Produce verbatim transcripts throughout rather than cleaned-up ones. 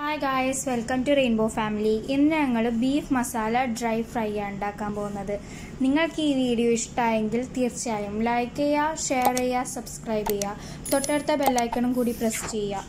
Hi guys, welcome to rainbow family. ഇന്ന് ഞങ്ങൾ beef masala dry fry ആണ് ഉണ്ടാക്കാൻ പോകുന്നത്. നിങ്ങൾക്ക് ഈ വീഡിയോ ഇഷ്ടമായെങ്കിൽ തീർച്ചയായും ലൈക്ക് ചെയ്യുക, ഷെയർ ചെയ്യുക, സബ്സ്ക്രൈബ് ചെയ്യുക, തൊട്ടടുത്ത ബെല്ലൈക്കണും കൂടി പ്രസ് ചെയ്യുക.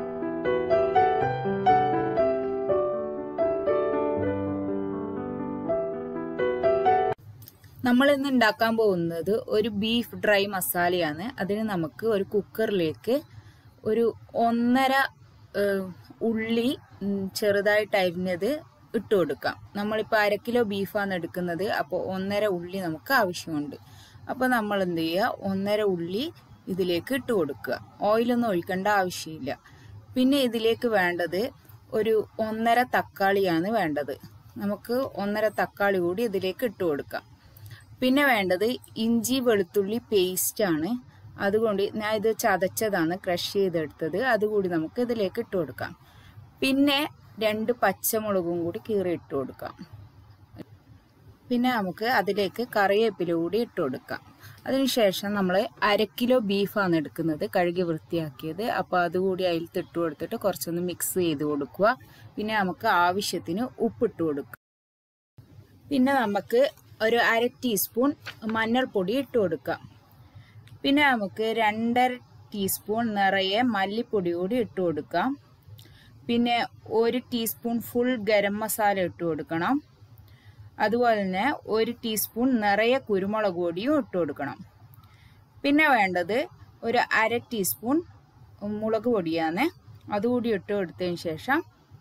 നമ്മൾ ഇന്ന് ഉണ്ടാക്കാൻ പോകുന്നത് ഒരു ബീഫ് ഡ്രൈ മസാലയാണ്. അതിന് നമുക്ക് ഒരു കുക്കറിലേക്ക് ഒരു ഒന്നര ഉള്ളി ചെറുതായിട്ട് അരിഞ്ഞത് ഇട്ട് കൊടുക്കാം. നമ്മളിപ്പോൾ അര കിലോ ബീഫാണ് എടുക്കുന്നത്, അപ്പോൾ ഒന്നര ഉള്ളി നമുക്ക് ആവശ്യമുണ്ട്. അപ്പോൾ നമ്മൾ എന്ത് ചെയ്യുക, ഒന്നര ഉള്ളി ഇതിലേക്ക് ഇട്ട് കൊടുക്കുക. ഓയിലൊന്നും ഒഴിക്കേണ്ട ആവശ്യമില്ല. പിന്നെ ഇതിലേക്ക് വേണ്ടത് ഒരു ഒന്നര തക്കാളിയാണ് വേണ്ടത്. നമുക്ക് ഒന്നര തക്കാളി കൂടി ഇതിലേക്ക് ഇട്ട് കൊടുക്കാം. പിന്നെ വേണ്ടത് ഇഞ്ചി വെളുത്തുള്ളി പേസ്റ്റ് ആണ്. അതുകൊണ്ട് ഞാൻ ഇത് ചതച്ചതാണ്, ക്രഷ് ചെയ്തെടുത്തത്. അതുകൂടി നമുക്ക് ഇതിലേക്ക് ഇട്ട് കൊടുക്കാം. പിന്നെ രണ്ട് പച്ചമുളകും കൂടി കീറി ഇട്ട് കൊടുക്കാം. പിന്നെ നമുക്ക് അതിലേക്ക് കറിവേപ്പില കൂടി ഇട്ട് കൊടുക്കാം. അതിനുശേഷം നമ്മൾ അര കിലോ ബീഫാണ് എടുക്കുന്നത്, കഴുകി വൃത്തിയാക്കിയത്. അപ്പോൾ അതുകൂടി അതിൽ ഇട്ട് കൊടുത്തിട്ട് കുറച്ചൊന്ന് മിക്സ് ചെയ്ത് കൊടുക്കുക. പിന്നെ നമുക്ക് ആവശ്യത്തിന് ഉപ്പിട്ട് കൊടുക്കുക. പിന്നെ നമുക്ക് ഒരു അര ടീസ്പൂൺ മഞ്ഞൾപ്പൊടി ഇട്ട് കൊടുക്കാം. പിന്നെ നമുക്ക് രണ്ടര ടീസ്പൂൺ നിറയെ മല്ലിപ്പൊടി കൂടി ഇട്ട് കൊടുക്കാം. പിന്നെ ഒരു ടീസ്പൂൺ ഫുൾ ഗരം മസാല ഇട്ട് കൊടുക്കണം. അതുപോലെ തന്നെ ഒരു ടീസ്പൂൺ നിറയെ കുരുമുളക് പൊടിയും ഇട്ട് കൊടുക്കണം. പിന്നെ വേണ്ടത് ഒരു അര ടീസ്പൂൺ മുളക് പൊടിയാണ്. അതുകൂടി ഇട്ട് കൊടുത്തതിന് ശേഷം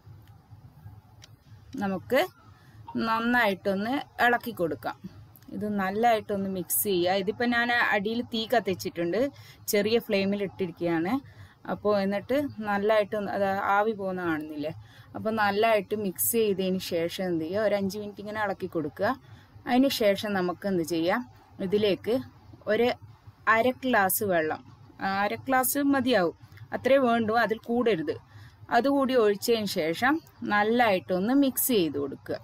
നമുക്ക് നന്നായിട്ടൊന്ന് ഇളക്കി കൊടുക്കാം. ഇത് നല്ലതായിട്ടൊന്ന് മിക്സ് ചെയ്യുക. ഇതിപ്പോൾ ഞാൻ അടിയിൽ തീ കത്തിച്ചിട്ടുണ്ട്, ചെറിയ ഫ്ലെയിമിൽ ഇട്ടിരിക്കുകയാണ്. അപ്പോൾ എന്നിട്ട് നല്ലതായിട്ട് അത് ആവി പോകുന്ന കാണുന്നില്ലേ. അപ്പോൾ നല്ലതായിട്ട് മിക്സ് ചെയ്തതിന് ശേഷം എന്ത് ചെയ്യുക, ഒരു അഞ്ച് മിനിറ്റ് ഇങ്ങനെ ഇളക്കി കൊടുക്കുക. അതിന് ശേഷം നമുക്ക് എന്ത് ചെയ്യാം, ഇതിലേക്ക് ഒരു അര ഗ്ലാസ് വെള്ളം, അര ഗ്ലാസ് മതിയാവും, അത്രേ വേണ്ടു, അതിൽ കൂടരുത്. അതുകൂടി ഒഴിച്ചതിന് ശേഷം നല്ലതായിട്ടൊന്ന് മിക്സ് ചെയ്ത് കൊടുക്കുക.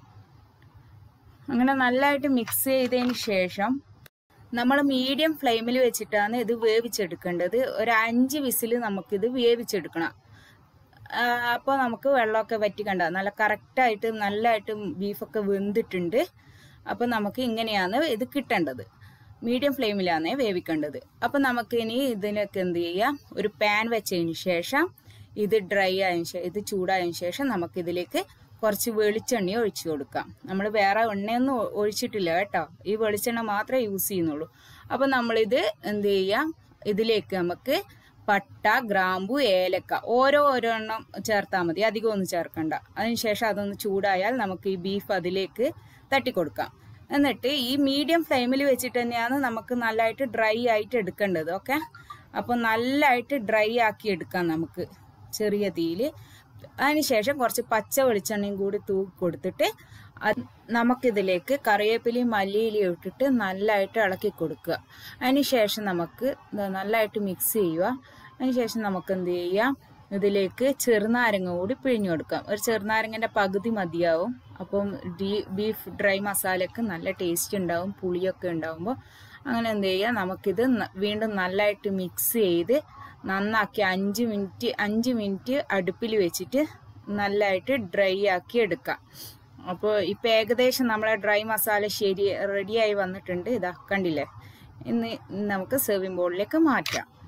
അങ്ങനെ നല്ലതായിട്ട് മിക്സ് ചെയ്തതിന് ശേഷം നമ്മൾ മീഡിയം ഫ്ലെയിമിൽ വെച്ചിട്ടാണ് ഇത് വേവിച്ചെടുക്കേണ്ടത്. ഒരു അഞ്ച് വിസിൽ നമുക്കിത് വേവിച്ചെടുക്കണം. അപ്പോൾ നമുക്ക് വെള്ളമൊക്കെ വറ്റിക്കണ്ട, നല്ല കറക്റ്റായിട്ട് നല്ലതായിട്ട് ബീഫൊക്കെ വെന്തിട്ടുണ്ട്. അപ്പോൾ നമുക്ക് ഇങ്ങനെയാണ് ഇത് കിട്ടേണ്ടത്, മീഡിയം ഫ്ലെയിമിലാണ് വേവിക്കേണ്ടത്. അപ്പോൾ നമുക്ക് ഇനി ഇതിനൊക്കെ എന്ത് ചെയ്യാം, ഒരു പാൻ വെച്ചതിന് ശേഷം ഇത് ഡ്രൈ ആയതിനു ശേഷം ഇത് ചൂടായതിനു ശേഷം നമുക്കിതിലേക്ക് കുറച്ച് വെളിച്ചെണ്ണ ഒഴിച്ചു കൊടുക്കാം. നമ്മൾ വേറെ എണ്ണയൊന്നും ഒഴിച്ചിട്ടില്ല കേട്ടോ, ഈ വെളിച്ചെണ്ണ മാത്രമേ യൂസ് ചെയ്യുന്നുള്ളൂ. അപ്പം നമ്മളിത് എന്ത് ചെയ്യാം, ഇതിലേക്ക് നമുക്ക് പട്ട, ഗ്രാമ്പു, ഏലക്ക ഓരോ ഓരോ എണ്ണം ചേർത്താൽ മതി, അധികം ഒന്നും ചേർക്കണ്ട. അതിനുശേഷം അതൊന്ന് ചൂടായാൽ നമുക്ക് ഈ ബീഫ് അതിലേക്ക് തട്ടിക്കൊടുക്കാം. എന്നിട്ട് ഈ മീഡിയം ഫ്ലെയിമിൽ വെച്ചിട്ട് തന്നെയാണ് നമുക്ക് നല്ലതായിട്ട് ഡ്രൈ ആയിട്ട് എടുക്കേണ്ടത്. ഓക്കെ, അപ്പോൾ നല്ലതായിട്ട് ഡ്രൈ ആക്കി എടുക്കാം നമുക്ക് ചെറിയ തീയിൽ. അതിനുശേഷം കുറച്ച് പച്ച വെളിച്ചെണ്ണയും കൂടി തൂക്കി കൊടുത്തിട്ട് നമുക്കിതിലേക്ക് കറിവേപ്പിലയും മല്ലിയിലയും ഇട്ടിട്ട് നല്ലതായിട്ട് ഇളക്കി കൊടുക്കുക. അതിനുശേഷം നമുക്ക് നല്ലതായിട്ട് മിക്സ് ചെയ്യുക. അതിനുശേഷം നമുക്ക് എന്ത് ചെയ്യാം, ഇതിലേക്ക് ചെറുനാരങ്ങ കൂടി പിഴിഞ്ഞു കൊടുക്കാം. ഒരു ചെറുനാരങ്ങൻ്റെ പകുതി മതിയാവും. അപ്പം ബീഫ് ഡ്രൈ മസാലയ്ക്ക് നല്ല ടേസ്റ്റ് ഉണ്ടാവും, പുളിയൊക്കെ ഉണ്ടാവുമ്പോൾ. അങ്ങനെ എന്ത് ചെയ്യുക, നമുക്കിത് വീണ്ടും നല്ലതായിട്ട് മിക്സ് ചെയ്ത് നന്നാക്കി അഞ്ച് മിനിറ്റ് അഞ്ച് മിനിറ്റ് അടുപ്പിൽ വെച്ചിട്ട് നല്ലതായിട്ട് ഡ്രൈ ആക്കി എടുക്കാം. അപ്പോൾ ഇപ്പം ഏകദേശം നമ്മളെ ഡ്രൈ മസാല ശരി റെഡിയായി വന്നിട്ടുണ്ട്. ഇതാ കണ്ടില്ലേ. ഇന്ന് നമുക്ക് സെർവിങ് ബോളിലേക്ക് മാറ്റാം.